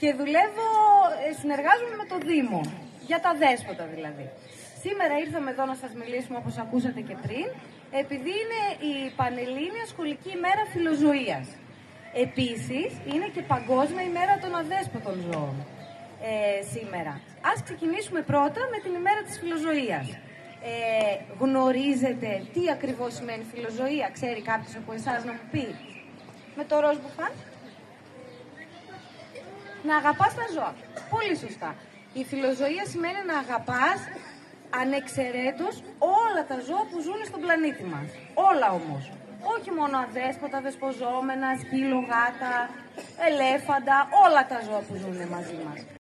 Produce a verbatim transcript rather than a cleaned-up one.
και δουλεύω, συνεργάζομαι με το Δήμο, για τα δέσποτα δηλαδή. Σήμερα ήρθαμε εδώ να σας μιλήσουμε, όπως ακούσατε και πριν, επειδή είναι η Πανελλήνια Σχολική ημέρα Φιλοζωίας. Επίσης, είναι και Παγκόσμια ημέρα των αδέσποτων ζώων ε, σήμερα. Ας ξεκινήσουμε πρώτα με την ημέρα της φιλοζωίας. Ε, γνωρίζετε τι ακριβώς σημαίνει φιλοζωία? Ξέρει κάποιος από εσάς να μου πει? Με το ροζ μπουφάν. Να αγαπάς τα ζώα. Πολύ σωστά. Η φιλοζωία σημαίνει να αγαπάς ανεξαιρέτως όλα τα ζώα που ζουν στον πλανήτη μας. Όλα όμως. Όχι μόνο αδέσποτα, δεσποζόμενα, σκύλο, γάτα, ελέφαντα, όλα τα ζώα που ζουν μαζί μας.